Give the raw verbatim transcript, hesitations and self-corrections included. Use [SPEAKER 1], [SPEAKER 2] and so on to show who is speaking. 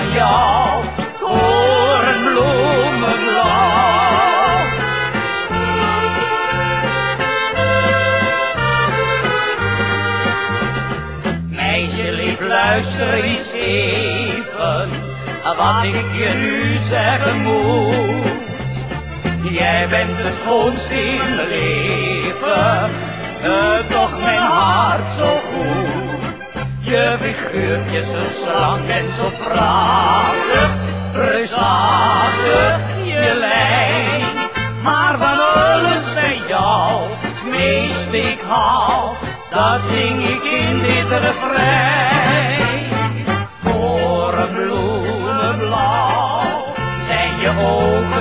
[SPEAKER 1] van jou, korenbloemenblauw. Meisje lief, luister eens even, wat ik je nu zeggen moet. Jij bent het schoonste in het leven, uh, toch mijn hart zo goed. Je figuurtje zo slank en zo prachtig, reusachtig je lijn. Maar van alles bij jou, meest ik hou, dat zing ik in dit refrein. Korenbloemenblauw zijn je ogen